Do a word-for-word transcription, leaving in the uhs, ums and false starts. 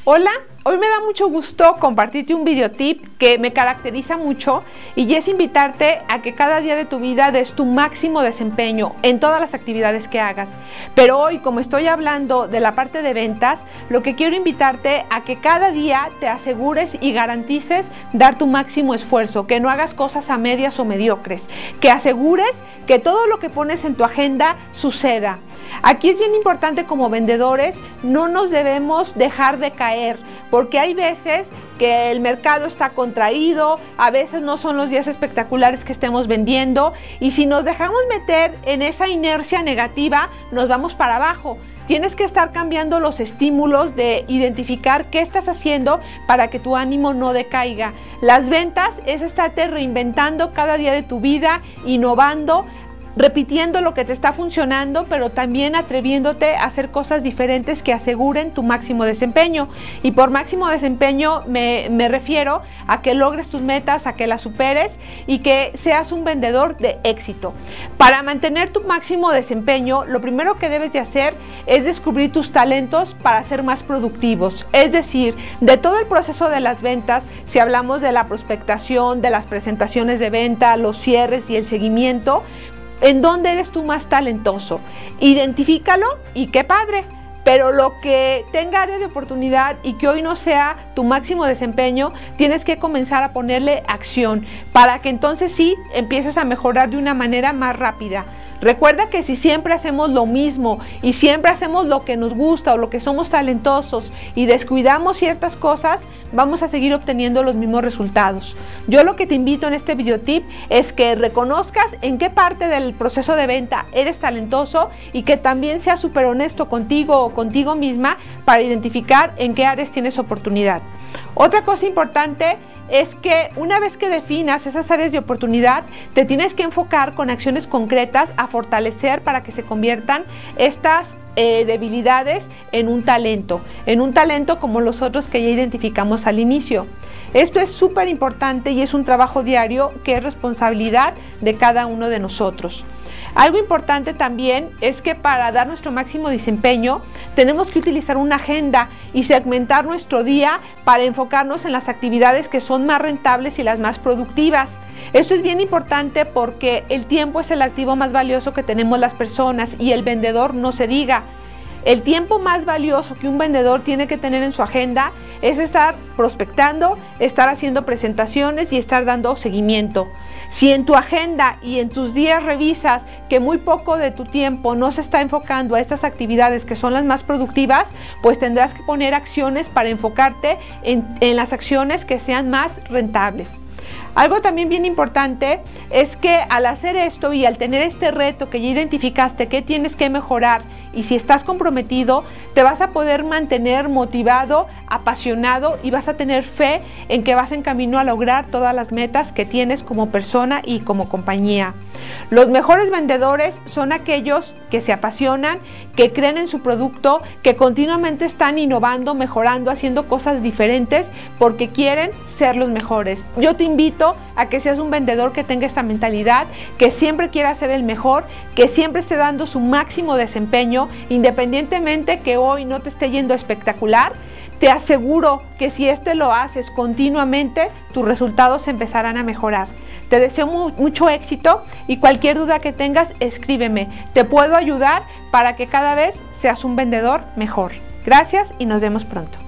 Hola, hoy me da mucho gusto compartirte un video tip que me caracteriza mucho y es invitarte a que cada día de tu vida des tu máximo desempeño en todas las actividades que hagas. Pero hoy, como estoy hablando de la parte de ventas, lo que quiero invitarte a que cada día te asegures y garantices dar tu máximo esfuerzo, que no hagas cosas a medias o mediocres, que asegures que todo lo que pones en tu agenda suceda. Aquí es bien importante, como vendedores, no nos debemos dejar de caer, porque hay veces que el mercado está contraído, a veces no son los días espectaculares que estemos vendiendo, y si nos dejamos meter en esa inercia negativa, nos vamos para abajo. Tienes que estar cambiando los estímulos, de identificar qué estás haciendo para que tu ánimo no decaiga. Las ventas es estarte reinventando cada día de tu vida, innovando, repitiendo lo que te está funcionando, pero también atreviéndote a hacer cosas diferentes que aseguren tu máximo desempeño. Y por máximo desempeño me, me refiero a que logres tus metas, a que las superes y que seas un vendedor de éxito. Para mantener tu máximo desempeño, lo primero que debes de hacer es descubrir tus talentos para ser más productivos. Es decir, de todo el proceso de las ventas, si hablamos de la prospectación, de las presentaciones de venta, los cierres y el seguimiento, ¿en dónde eres tú más talentoso? Identifícalo y qué padre. Pero lo que tenga área de oportunidad y que hoy no sea tu máximo desempeño, tienes que comenzar a ponerle acción para que entonces sí empieces a mejorar de una manera más rápida. Recuerda que si siempre hacemos lo mismo y siempre hacemos lo que nos gusta o lo que somos talentosos y descuidamos ciertas cosas, vamos a seguir obteniendo los mismos resultados. Yo lo que te invito en este video tip es que reconozcas en qué parte del proceso de venta eres talentoso y que también seas súper honesto contigo o contigo misma para identificar en qué áreas tienes oportunidad. Otra cosa importante es que una vez que definas esas áreas de oportunidad, te tienes que enfocar con acciones concretas a fortalecer para que se conviertan estas eh, debilidades en un talento, en un talento como los otros que ya identificamos al inicio. Esto es súper importante y es un trabajo diario que es responsabilidad de cada uno de nosotros. Algo importante también es que para dar nuestro máximo desempeño tenemos que utilizar una agenda y segmentar nuestro día para enfocarnos en las actividades que son más rentables y las más productivas. Esto es bien importante porque el tiempo es el activo más valioso que tenemos las personas y el vendedor no se diga. El tiempo más valioso que un vendedor tiene que tener en su agenda es estar prospectando, estar haciendo presentaciones y estar dando seguimiento. Si en tu agenda y en tus días revisas que muy poco de tu tiempo no se está enfocando a estas actividades que son las más productivas, pues tendrás que poner acciones para enfocarte en, en las acciones que sean más rentables. Algo también bien importante es que al hacer esto y al tener este reto que ya identificaste que tienes que mejorar, y si estás comprometido, te vas a poder mantener motivado, apasionado y vas a tener fe en que vas en camino a lograr todas las metas que tienes como persona y como compañía. Los mejores vendedores son aquellos que se apasionan, que creen en su producto, que continuamente están innovando, mejorando, haciendo cosas diferentes porque quieren ser los mejores. Yo te invito a que seas un vendedor que tenga esta mentalidad, que siempre quiera ser el mejor, que siempre esté dando su máximo desempeño, independientemente que hoy no te esté yendo espectacular. Te aseguro que si este lo haces continuamente, tus resultados empezarán a mejorar. Te deseo mu- mucho éxito y cualquier duda que tengas, escríbeme. Te puedo ayudar para que cada vez seas un vendedor mejor. Gracias y nos vemos pronto.